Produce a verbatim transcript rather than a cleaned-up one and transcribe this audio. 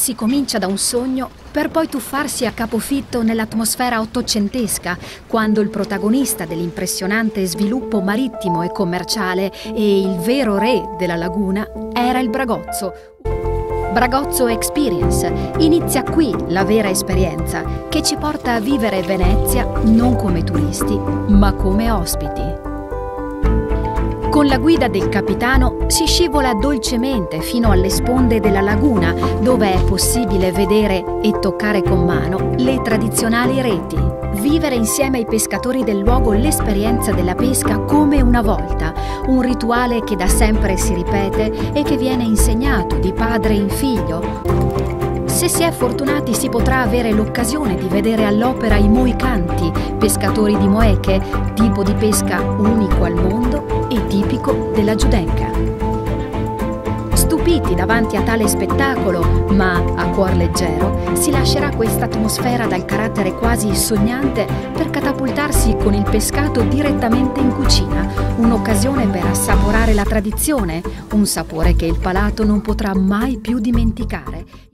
si comincia da un sogno per poi tuffarsi a capofitto nell'atmosfera ottocentesca, quando il protagonista dell'impressionante sviluppo marittimo e commerciale e il vero re della laguna era il Bragozzo. Bragozzo Experience. Inizia qui la vera esperienza che ci porta a vivere Venezia non come turisti, ma come ospiti. Con la guida del capitano si scivola dolcemente fino alle sponde della laguna, dove è possibile vedere e toccare con mano le tradizionali reti. Vivere insieme ai pescatori del luogo l'esperienza della pesca come una volta, un rituale che da sempre si ripete e che viene insegnato di padre in figlio. Se si è fortunati si potrà avere l'occasione di vedere all'opera i moicanti, pescatori di moeche, tipo di pesca unico al mondo e tipico della Giudecca. Stupiti davanti a tale spettacolo, ma a cuor leggero, si lascerà questa atmosfera dal carattere quasi sognante per catapultarsi con il pescato direttamente in cucina, un'occasione per assaporare la tradizione, un sapore che il palato non potrà mai più dimenticare.